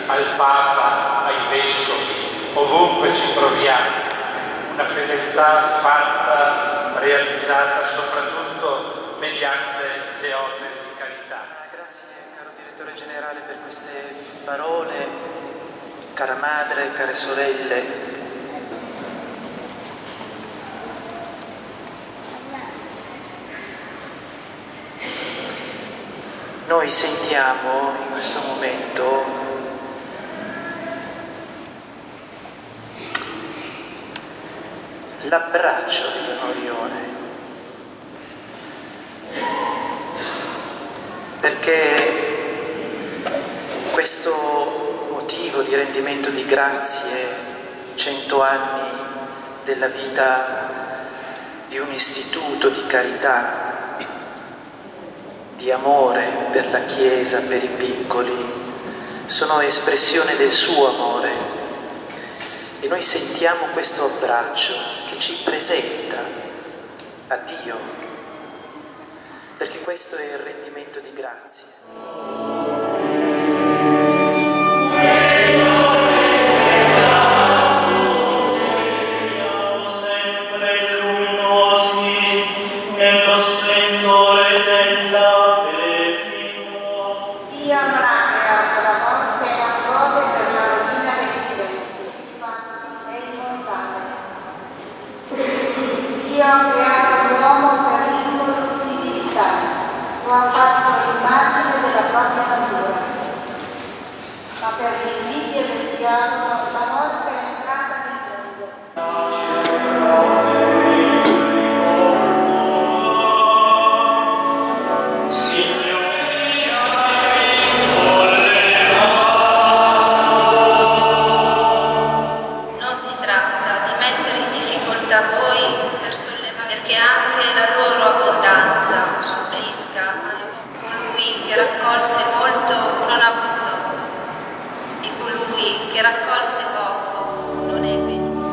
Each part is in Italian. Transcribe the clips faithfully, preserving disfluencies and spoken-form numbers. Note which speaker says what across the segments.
Speaker 1: al Papa, ai Vescovi, ovunque ci proviamo. Una fedeltà fatta, realizzata soprattutto mediante le opere di carità.
Speaker 2: Grazie caro direttore generale per queste parole, cara madre, care sorelle. Noi sentiamo in questo momento l'abbraccio di Don Orione, perché questo motivo di rendimento di grazie, cento anni della vita di un istituto di carità, di amore per la Chiesa, per i piccoli, sono espressione del suo amore. E noi sentiamo questo abbraccio che ci presenta a Dio, perché questo è il rendimento di grazie.
Speaker 3: Dio ha creato l'uomo per l'incorruttibilità, lo ha fatto l'immagine della propria natura. Ma per l'invidia del diavolo la morte è entrata nel mondo.
Speaker 4: Non si tratta di mettere in difficoltà voi per sollevare, perché anche la loro abbondanza supplisca a colui che raccolse molto non abbondò, e colui che raccolse poco non ebbe.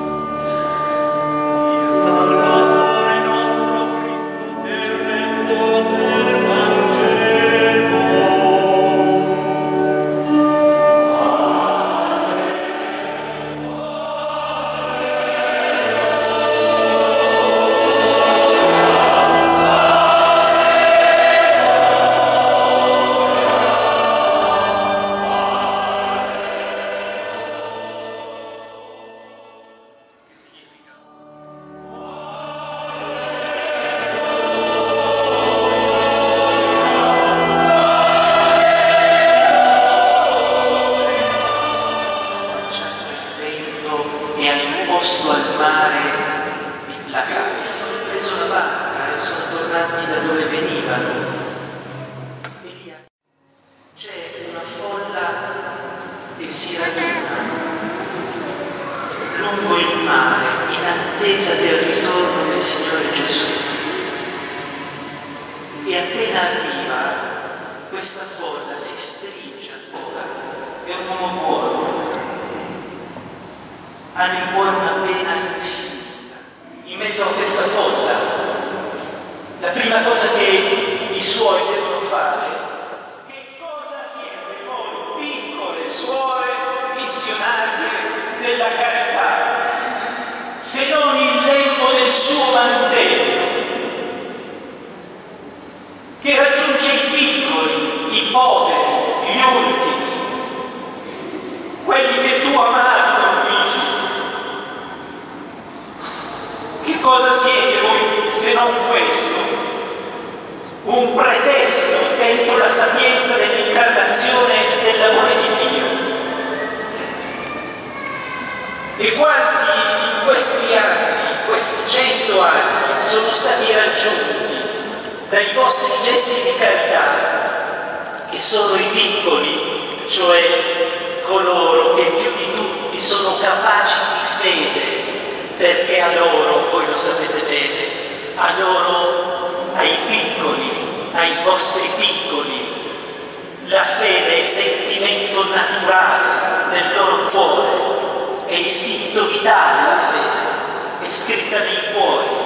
Speaker 2: Lungo il mare, in attesa del ritorno del Signore Gesù. E appena arriva, questa folla si stringe ancora. È un uomo buono, ha nel cuore una pena infinita. In mezzo a questa folla, la prima cosa che i suoi devono fare, che cosa siete voi, piccole suore missionarie della carità, se non il lembo del suo mantello, che raggiunge i piccoli, i poveri, gli ultimi, quelli che tu amavi, Don Luigi. Che cosa siete voi se non questo? Un pretesto dentro la sapienza dell'incarnazione dell'amore di Dio. E quanti in questi anni, in questi cento anni, sono stati raggiunti dai vostri gesti di carità, che sono i piccoli, cioè coloro che più di tutti sono capaci di fede, perché a loro, voi lo sapete bene, a loro, ai piccoli, ai vostri piccoli, la fede è sentimento naturale nel loro cuore, è istinto vitale la fede, è scritta nei cuori.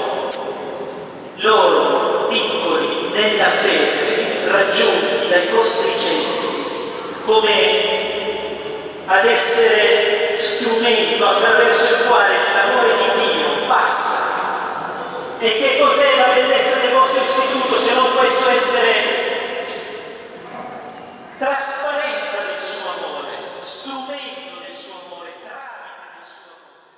Speaker 2: Loro, piccoli nella fede, raggiunti dai vostri gesti, come ad essere strumento attraverso il quale l'amore di Dio passa. E che cos'è la bellezza del vostro istituto se non questo essere trasparenza del suo amore, strumento del suo amore, tramite del suo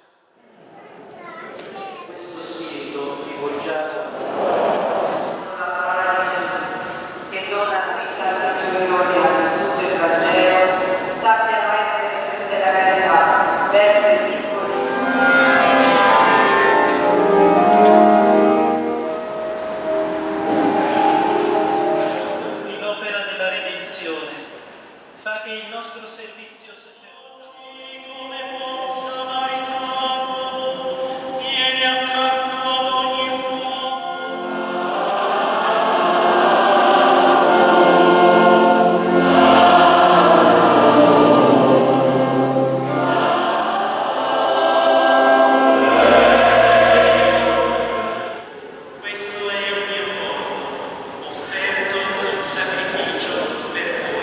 Speaker 2: amore. Questo spirito rivolgiato
Speaker 5: che dona questa gioione al studio del Vangelo, sappiano essere queste la carità verso i piccoli.
Speaker 2: L'opera della redenzione fa che il nostro servizio sacerdotale come buon samaritano viene accanto ad ogni Questo è il mio corpo, offerto in sacrificio per voi.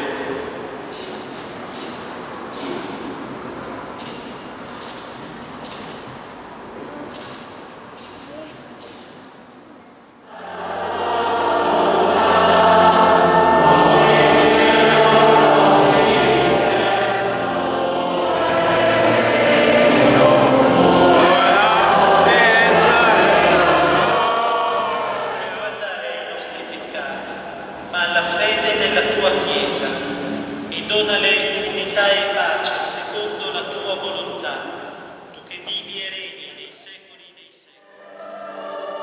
Speaker 2: Non guardare ai nostri peccati, ma alla fede della tua Chiesa, e donale unità e pace secondo la tua volontà, tu che vivi e regni nei secoli dei secoli.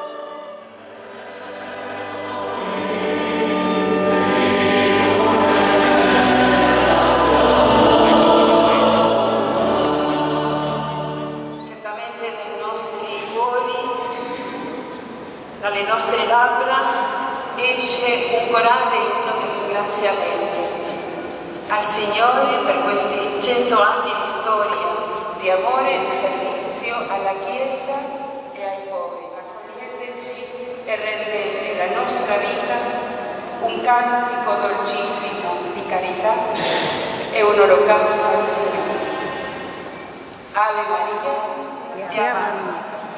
Speaker 5: Certamente nei nostri cuori, dalle nostre labbra, esce un corale inno di ringraziamento al Signore per questi cento anni di storia, di amore e di servizio alla Chiesa e ai poveri. Accoglieteci e rendete la nostra vita un cantico dolcissimo di carità e un olocausto al Signore. Ave Maria e avanti.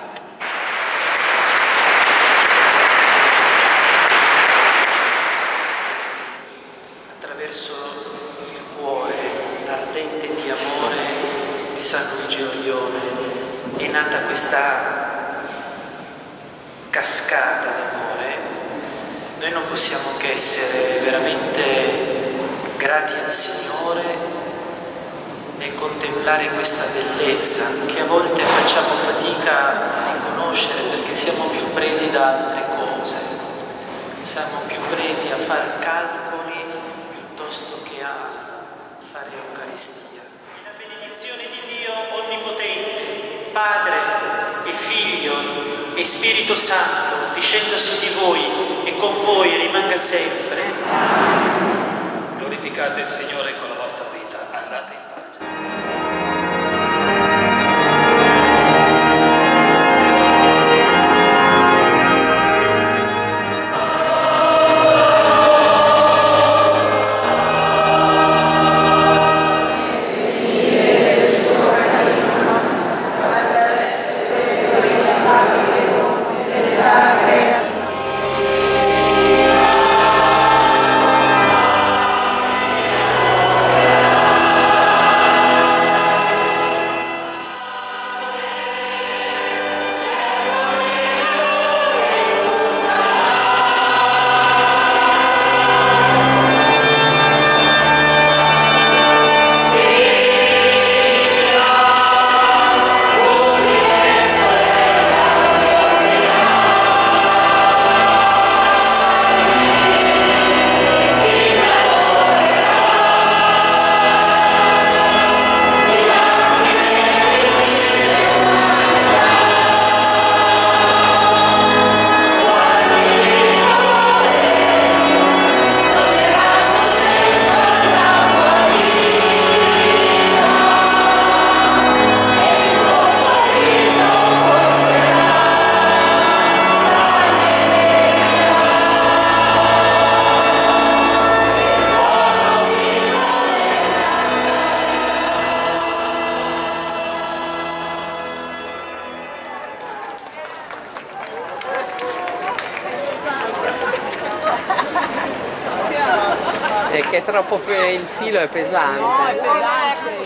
Speaker 2: Attraverso il cuore ardente di amore di San Luigi Orione è nata questa cascata d'amore. Noi non possiamo che essere veramente grati al Signore nel contemplare questa bellezza che a volte facciamo fatica a riconoscere perché siamo più presi da altre cose, siamo più presi a far calcoli piuttosto che a fare Eucaristia. E la benedizione di Dio Onnipotente, Padre e Figlio e Spirito Santo discenda su di voi e con voi rimanga sempre.
Speaker 1: Glorificate il Signore con la vostra vita, andate in pace.
Speaker 3: Amen.
Speaker 6: che è troppo, il filo è pesante.
Speaker 7: No, è pesante.